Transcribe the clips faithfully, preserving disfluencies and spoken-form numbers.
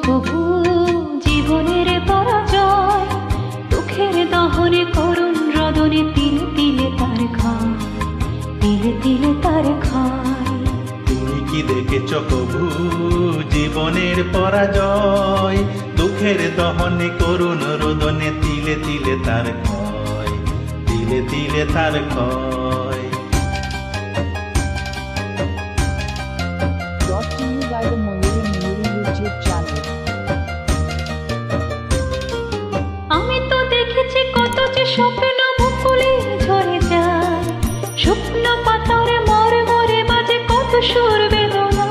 কভু জীবনের পরাজয়, দুঃখের দহনে করুণ রদনে তিলে তিলে তার খায়, তিলে তিলে তার খায়। তুমি কি দেখেছ কভু জীবনের পরাজয়, দুঃখের দহনে করুণ রোদনে তিলে তিলে তার ক্ষয়, তিলে তিলে তার ক্ষয়। Brought to you by the Mayuri Mayuri YouTube channel. আমি তো দেখেছি কত যে স্বপ্ন মুকুলে ঝরে যায়, শুকনো পাতার মরে মরে বাজে কত সুর বেদনা।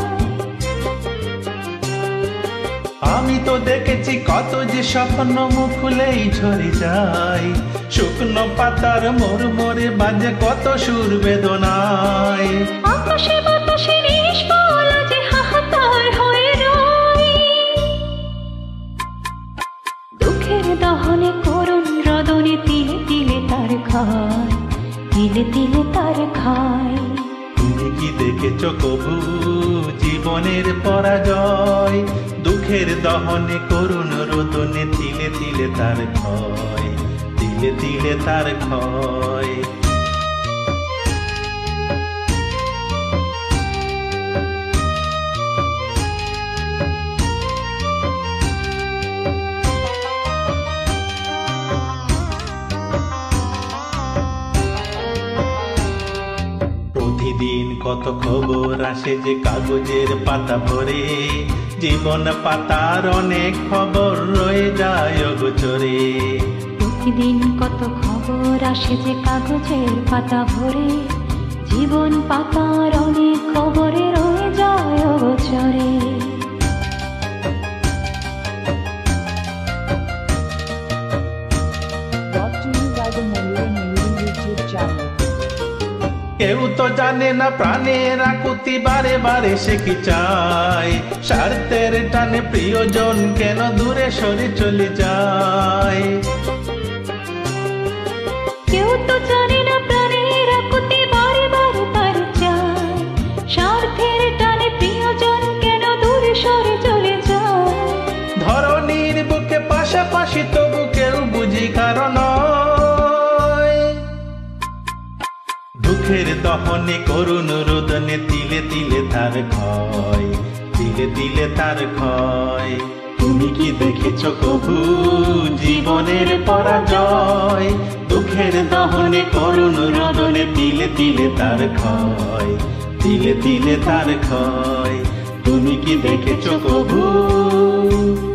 আমি তো দেখেছি কত যে স্বপ্ন মুকুলেই ঝরে যায়, শুকনো পাতার মোর মোরে বাজে কত সুর বেদনায়। আকাশে বাতাসে নিষ্ফল যে হাহাকার হয়ে রয়, দুঃখের দহনে করুণ রদনে তিলে তিলে তার খায়, তিলে তিলে তার খায়। তুমি কি দেখেছ কভু জীবনের পরাজয়, দুঃখের দহনে করুণ রোদনে তিলে তিলে তার ক্ষয়, তিলে তিলে তার ক্ষয়। প্রতিদিন কত খবর আসে যে কাগজের পাতা ভরে, জীবন পাতার অনেক খবর রয়ে যায় অগোচরে। প্রতিদিন কত খবর আসে যে কাগজের পাতা ভরে, জীবন পাতার অনেক খবরে রয়ে যায় অগোচরে। Brought to you by the Mayuri Mayuri YouTube channel. কেউ তো জানে না প্রাণের আকুতি বারে বারে সে কি চায়, স্বার্থের টানে প্রিয়জন কেন দূরে সরে চলে যায়। কেউ তো জানে না প্রাণের আকুতি বারে বারে তার চায়, স্বার্থের টানে প্রিয়জন কেন দূরে সরে চলে যায়। ধরনীর বুকে পাশাপাশি তবু কেউ বুঝি কারণ, দুঃখের দহনে করুণ রোদনে তিলে তিলে তার ক্ষয়, তিলে তিলে তার ক্ষয়। তুমি কি দেখেছ কভু জীবনের পরাজয়, দুঃখের দহনে করুণ রোদনে তিলে তিলে তার ক্ষয়, তিলে তিলে তার ক্ষয়। তুমি কি দেখেছ কভু?